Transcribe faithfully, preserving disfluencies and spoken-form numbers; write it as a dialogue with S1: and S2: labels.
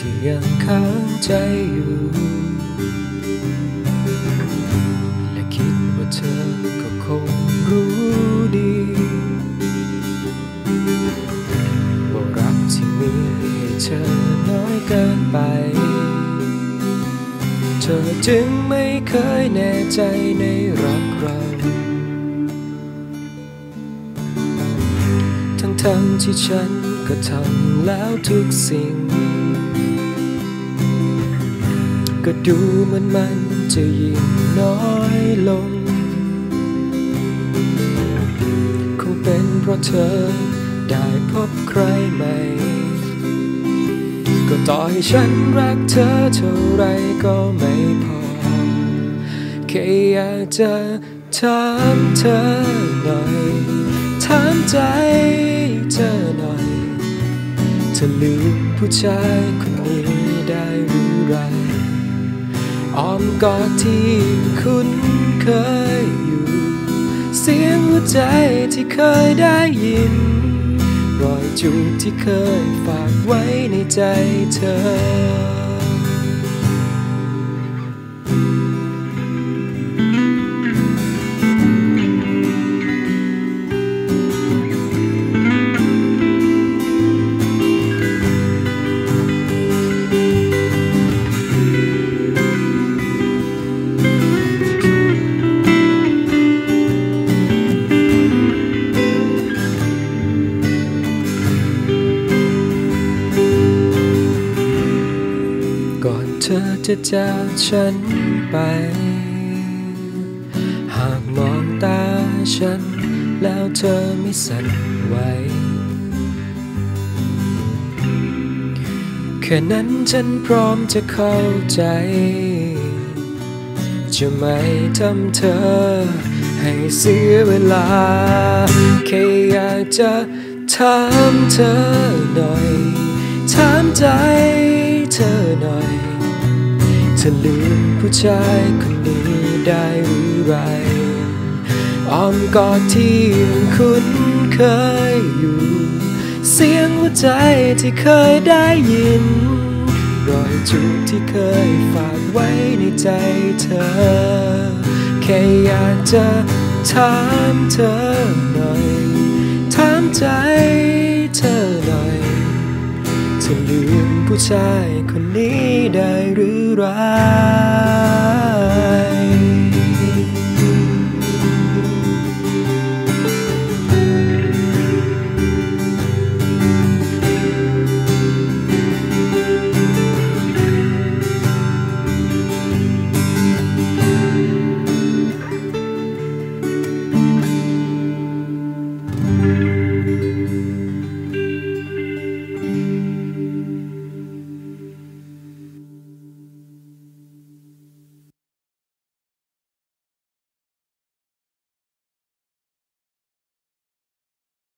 S1: ที่ยังค้างใจอยู่และคิดว่าเธอก็คงรู้ดีว่ารักที่มีให้เธอน้อยเกินไปเธอจึงไม่เคยแน่ใจในรักเราทั้งที่ฉันก็ทำแล้วทุกสิ่งก็ดูเหมือนมันจะยิ่งน้อยลงคงเป็นเพราะเธอได้พบใครใหม่ก็ต่อให้ฉันรักเธอเท่าไรก็ไม่พอแค่อยากจะถามเธอหน่อยถามใจเธอหน่อยเธอลืมผู้ชายคนนี้ได้หรือไรอ้อมกอดที่คุ้นเคยอยู่เสียงหัวใจที่เคยได้ยินรอยจูบที่เคยฝากไว้ในใจเธอก่อนเธอจะจากฉันไปหากมองตาฉันแล้วเธอไม่สั่นไหวแค่นั้นฉันพร้อมจะเข้าใจจะไม่ทำเธอให้เสียเวลาแค่อยากจะถามเธอหน่อยถามใจเธอหน่อยเธอลืมผู้ชายคนนี้ได้หรือไรอ้อมกอดที่ยังคุ้นเคยอยู่เสียงหัวใจที่เคยได้ยินรอยจูบที่เคยฝากไว้ในใจเธอแค่อยากจะถามเธอหน่อยถามใจเธอหน่อยเธอลืมผู้ชายคนนี้ได้หรือไร